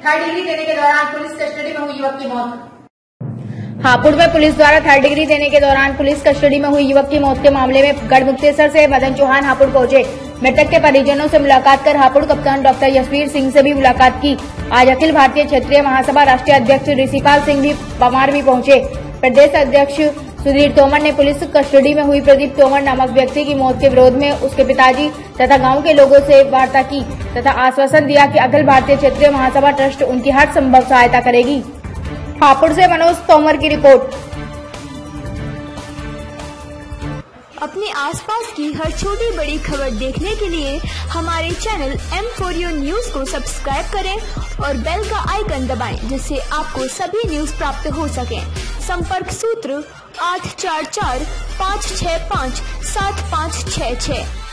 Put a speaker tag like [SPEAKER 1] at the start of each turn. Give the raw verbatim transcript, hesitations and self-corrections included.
[SPEAKER 1] Third degree देने के दौरान पुलिस कस्टडी में हुई युवक की मौत।
[SPEAKER 2] हापुड़ में पुलिस द्वारा थर्ड डिग्री देने के दौरान पुलिस कस्टडी में हुई युवक की मौत के मामले में गढ़मुक्तेश्वर से मदन चौहान हापुड़ पहुंचे। मृतक के परिजनों से मुलाकात कर हापुड़ कप्तान डॉक्टर यशवीर सिंह से भी मुलाकात की। आज अखिल भारतीय क्षेत्रीय महासभा राष्ट्रीय अध्यक्ष ऋषिपाल सिंह भी पवार भी पहुंचे। प्रदेश अध्यक्ष सुधीर तोमर ने पुलिस कस्टडी में हुई प्रदीप तोमर नामक व्यक्ति की मौत के विरोध में उसके पिताजी तथा गांव के लोगों से वार्ता की तथा आश्वासन दिया कि अखिल भारतीय क्षेत्रीय महासभा ट्रस्ट उनकी हर संभव सहायता करेगी। हापुड़ से मनोज तोमर की रिपोर्ट।
[SPEAKER 3] अपने आसपास की हर छोटी बड़ी खबर देखने के लिए हमारे channel M four U news को सब्सक्राइब करें और बेल का आइकन दबाएं, जिससे आपको सभी न्यूज प्राप्त हो सके। संपर्क सूत्र आठ चार चार पाँच छः पाँच सात पाँच छः छः।